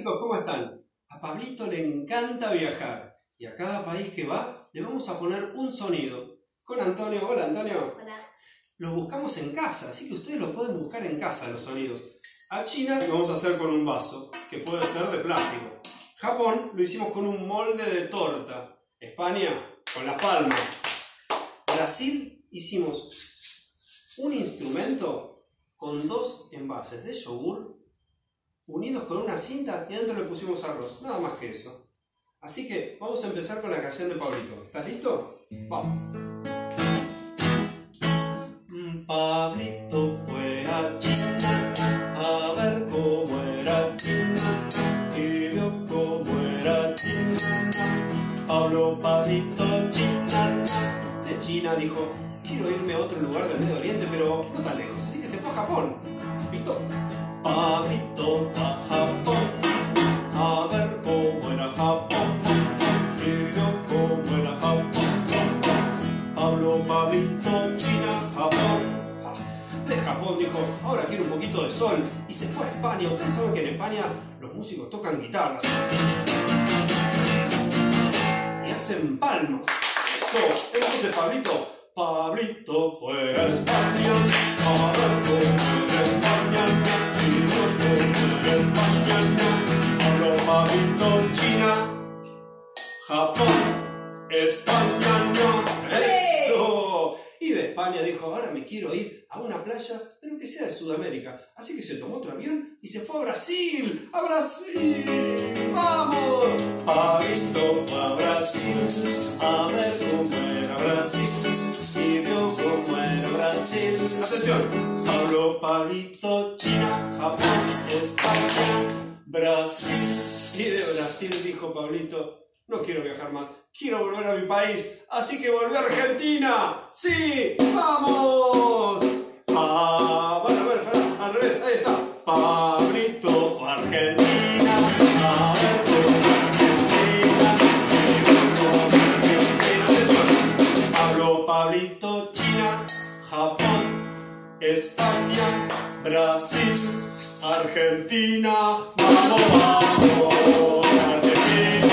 chicos, ¿cómo están? A Pablito le encanta viajar y a cada país que va le vamos a poner un sonido. Con Antonio. Hola, Antonio. Hola. Los buscamos en casa, así que ustedes los pueden buscar en casa los sonidos. A China lo vamos a hacer con un vaso, que puede ser de plástico. Japón lo hicimos con un molde de torta. España con las palmas. Brasil hicimos un instrumento con dos envases de yogur unidos con una cinta y adentro le pusimos arroz. Nada más que eso. Así que vamos a empezar con la canción de Pablito. ¿Estás listo? Vamos. Pablito fue a China a ver cómo era China y vio cómo era China. Habló Pablito China. De China dijo, quiero irme a otro lugar del Medio Oriente, pero no tan lejos. Así que se fue a Japón. ¿Listo? Pablito fue a Japón a ver cómo era Japón y vio cómo era Japón. Habló Pablito China, Japón. De Japón dijo, ahora quiero un poquito de sol, y se fue a España. Ustedes saben que en España los músicos tocan guitarra y hacen palmas. Eso, entonces Pablito. Pablito fue a España a ver cómo era España y vio cómo era España. Habló Pablito China, Japón, España, no. ¡Eso! Y de España dijo, ahora me quiero ir a una playa, pero que sea de Sudamérica. Así que se tomó otro avión y se fue a Brasil. ¡A Brasil! ¡Vamos! Pablito fue a Brasil a ver cómo era Brasil y vio cómo era Brasil. ¡Atención! Habló Pablito China, Japón, España, Brasil. Y de Brasil dijo Pablito, no quiero viajar más, quiero volver a mi país, así que volví a Argentina. ¡Sí! ¡Vamos! Bueno, a ver, al revés, ahí está. Pablito fue a Argentina a ver cómo Argentina. Atención. Habló Pablito China, Japón, España, Brasil, Argentina. ¡Vamos, vamos! Argentina.